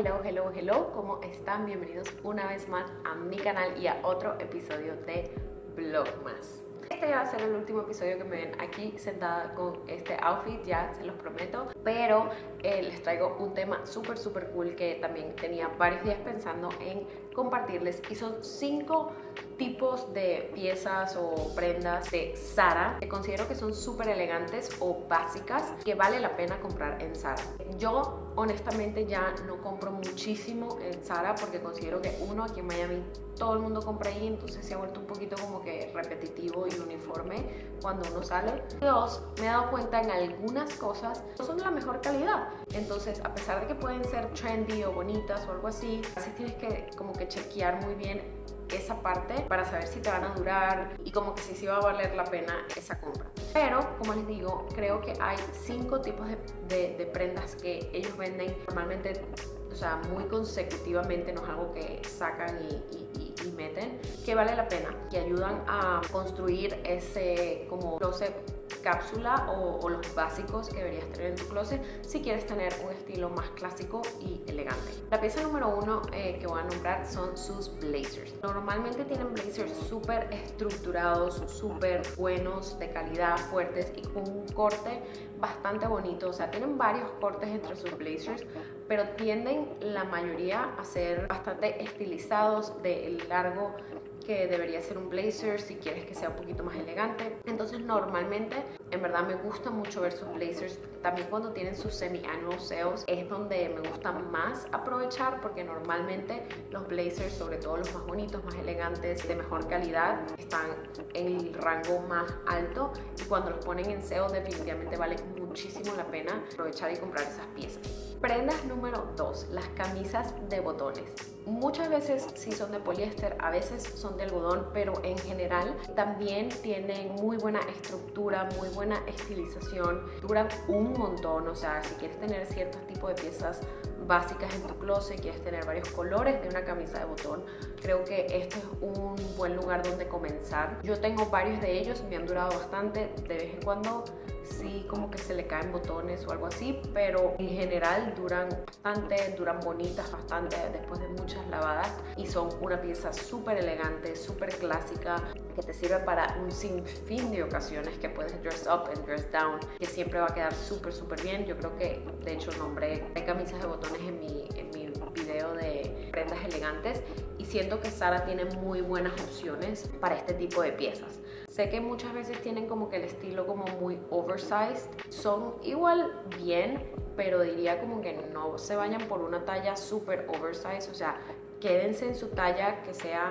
Hello, ¿cómo están? Bienvenidos una vez más a mi canal y a otro episodio de Vlogmas. Este ya va a ser el último episodio que me ven aquí sentada con este outfit, ya se los prometo, pero les traigo un tema súper cool que también tenía varios días pensando en compartirles, y son 5 tipos de piezas o prendas de Zara que considero que son súper elegantes o básicas que vale la pena comprar en Zara. Yo honestamente ya no compro muchísimo en Zara porque considero que uno, aquí en Miami todo el mundo compra ahí, entonces se ha vuelto un poquito como que repetitivo y uniforme cuando uno sale. Dos, me he dado cuenta en algunas cosas no son de la mejor calidad, entonces a pesar de que pueden ser trendy o bonitas o algo así, a veces tienes que como que chequear muy bien esa parte para saber si te van a durar y como que si va a valer la pena esa compra. Pero como les digo, creo que hay 5 tipos de prendas que ellos venden normalmente, o sea, muy consecutivamente, no es algo que sacan y meten, que vale la pena, que ayudan a construir ese como closet cápsula o los básicos que deberías tener en tu closet si quieres tener un estilo más clásico y elegante. La pieza número 1 que voy a nombrar son sus blazers. Normalmente tienen blazers súper estructurados, súper buenos, de calidad, fuertes y con un corte bastante bonito. O sea, tienen varios cortes entre sus blazers, pero tienden la mayoría a ser bastante estilizados, de largo que debería ser un blazer si quieres que sea un poquito más elegante. Entonces normalmente en verdad me gusta mucho ver sus blazers. También cuando tienen sus semi-annual sales es donde me gusta más aprovechar, porque normalmente los blazers, sobre todo los más bonitos, más elegantes, de mejor calidad, están en el rango más alto, y cuando los ponen en sale definitivamente vale muchísimo la pena aprovechar y comprar esas piezas. Prendas número 2, las camisas de botones. Muchas veces sí son de poliéster, a veces son de algodón, pero en general también tienen muy buena estructura, muy buena estilización, duran un montón. O sea, si quieres tener ciertos tipos de piezas básicas en tu closet, quieres tener varios colores de una camisa de botón, creo que este es un buen lugar donde comenzar. Yo tengo varios de ellos, me han durado bastante, de vez en cuando sí como que se le caen botones o algo así, pero en general duran bastante, duran bonitas bastante después de muchas lavadas, y son una pieza súper elegante, súper clásica, que te sirve para un sinfín de ocasiones, que puedes dress up and dress down, que siempre va a quedar súper bien. Yo creo que de hecho nombré camisas de botones en mi video de prendas elegantes, y siento que Zara tiene muy buenas opciones para este tipo de piezas. Sé que muchas veces tienen como que el estilo como muy oversized, son igual bien, pero diría como que no se vayan por una talla súper oversized. O sea, quédense en su talla que sea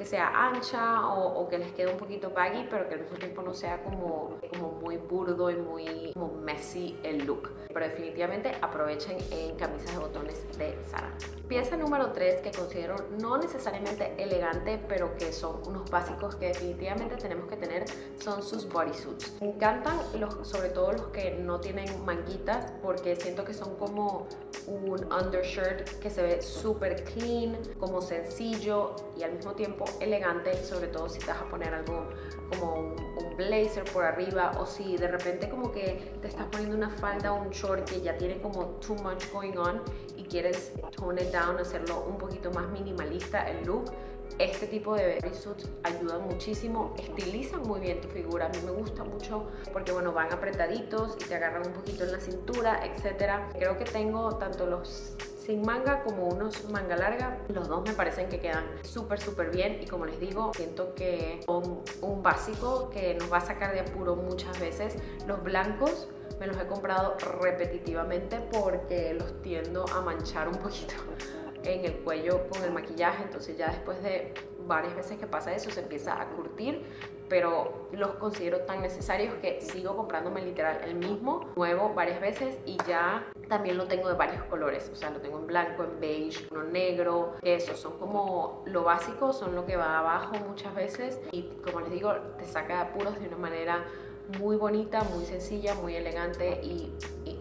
ancha o que les quede un poquito baggy, pero que al mismo tiempo no sea como muy burdo y muy como messy el look. Pero definitivamente aprovechen en camisas de botones de Zara. Pieza número 3 que considero no necesariamente elegante, pero que son unos básicos que definitivamente tenemos que tener, son sus bodysuits. Me encantan sobre todo los que no tienen manguitas, porque siento que son como un undershirt que se ve súper clean, como sencillo y al mismo tiempo elegante, sobre todo si te vas a poner algo como un blazer por arriba, o si de repente como que te estás poniendo una falda o un short que ya tiene como too much going on y quieres tone it down, hacerlo un poquito más minimalista el look. Este tipo de bodysuits ayudan muchísimo, estilizan muy bien tu figura. A mí me gusta mucho porque bueno, van apretaditos y te agarran un poquito en la cintura, etcétera. Creo que tengo tanto los sin manga como unos manga larga. Los dos me parecen que quedan súper bien, y como les digo, siento que son un básico que nos va a sacar de apuro muchas veces. Los blancos me los he comprado repetitivamente porque los tiendo a manchar un poquito en el cuello con el maquillaje, entonces ya después de varias veces que pasa eso se empieza a curtir, pero los considero tan necesarios que sigo comprándome literal el mismo nuevo varias veces, y ya también lo tengo de varios colores. O sea, lo tengo en blanco, en beige, uno negro. Esos son como lo básico, son lo que va abajo muchas veces, y como les digo, te saca de apuros de una manera muy bonita, muy sencilla, muy elegante, y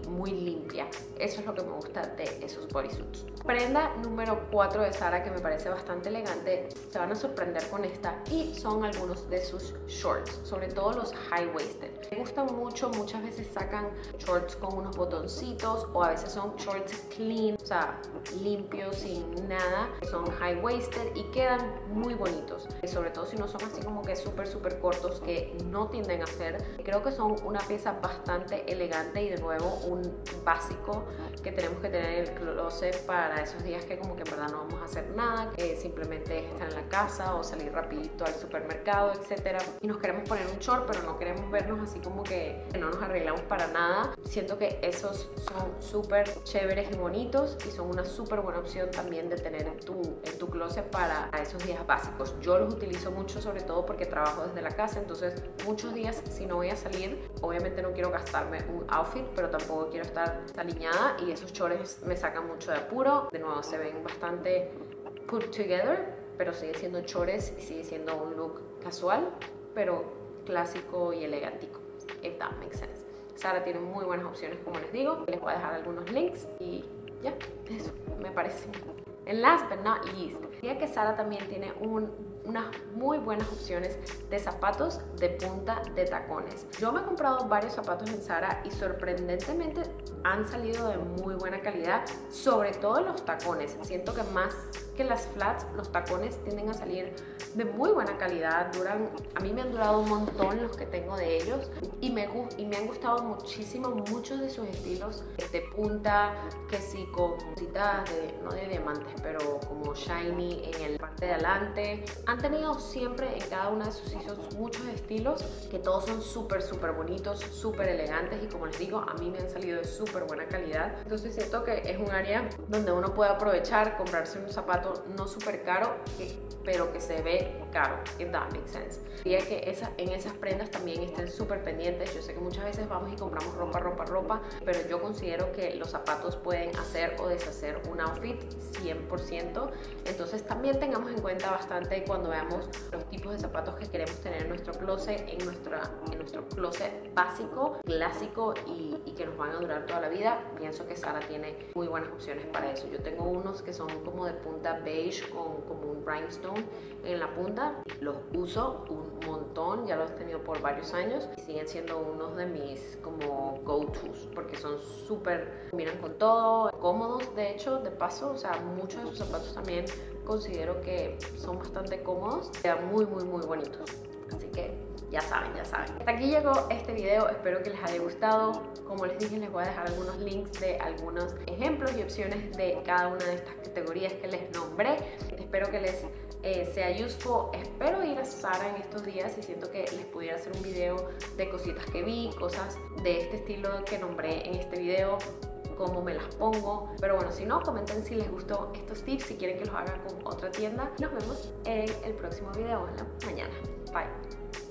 muy limpia. Eso es lo que me gusta de esos bodysuits. Prenda número 4 de Zara, que me parece bastante elegante, se van a sorprender con esta, y son algunos de sus shorts, sobre todo los high waisted. Me gustan mucho, muchas veces sacan shorts con unos botoncitos o a veces son shorts clean, o sea, limpios, sin nada, son high waisted y quedan muy bonitos, sobre todo si no son así como que súper cortos, que no tienden a ser. Creo que son una pieza bastante elegante y de nuevo un básico que tenemos que tener en el closet para esos días que como que en verdad no vamos a hacer nada, que simplemente es estar en la casa o salir rapidito al supermercado, etcétera, y nos queremos poner un short pero no queremos vernos así como que no nos arreglamos para nada. Siento que esos son súper chéveres y bonitos y son una súper buena opción también de tener en tu closet para esos días básicos. Yo los utilizo mucho, sobre todo porque trabajo desde la casa, entonces muchos días si no voy a salir, obviamente no quiero gastarme un outfit, pero tampoco quiero estar aliñada, y esos shorts me sacan mucho de apuro. De nuevo, se ven bastante put together, pero sigue siendo shorts y sigue siendo un look casual, pero clásico y elegantico, if that makes sense. Zara tiene muy buenas opciones, como les digo. Les voy a dejar algunos links y ya, eso me parece. And last but not least, diría que Zara también tiene unas muy buenas opciones de zapatos de punta de tacones. Yo me he comprado varios zapatos en Zara y sorprendentemente han salido de muy buena calidad, sobre todo los tacones. Siento que más que las flats, los tacones tienden a salir de muy buena calidad. A mí me han durado un montón los que tengo de ellos y me han gustado muchísimo muchos de sus estilos de punta, que sí con cositas no de diamantes, pero como shiny en la parte de adelante. Han tenido siempre en cada una de sus hijos muchos estilos que todos son súper bonitos, súper elegantes, y como les digo, a mí me han salido de súper buena calidad. Entonces siento que es un área donde uno puede aprovechar, comprarse un zapato no súper caro, pero que se ve caro, if that makes sense. Diría que en esas prendas también estén súper pendientes. Yo sé que muchas veces vamos y compramos ropa, pero yo considero que los zapatos pueden hacer o deshacer un outfit 100%. Entonces también tengamos en cuenta bastante cuando veamos los tipos de zapatos que queremos tener en nuestro closet, en nuestro closet básico, clásico y que nos van a durar toda la vida. Pienso que Zara tiene muy buenas opciones para eso. Yo tengo unos que son como de punta beige con como un rhinestone en la punta. Los uso un montón, ya los he tenido por varios años y siguen siendo unos de mis como go-tos porque son súper, miran con todo, cómodos de hecho, de paso. O sea, muchos de sus zapatos también considero que son bastante cómodos, quedan muy bonitos. Así que ya saben. Hasta aquí llegó este video, espero que les haya gustado. Como les dije, les voy a dejar algunos links de algunos ejemplos y opciones de cada una de estas categorías que les nombré. Espero que les sea useful. Espero ir a Zara en estos días y siento que les pudiera hacer un video de cositas que vi, cosas de este estilo que nombré en este video, cómo me las pongo. Pero bueno, si no, comenten si les gustó estos tips, si quieren que los haga con otra tienda. Nos vemos en el próximo video en la mañana. Bye.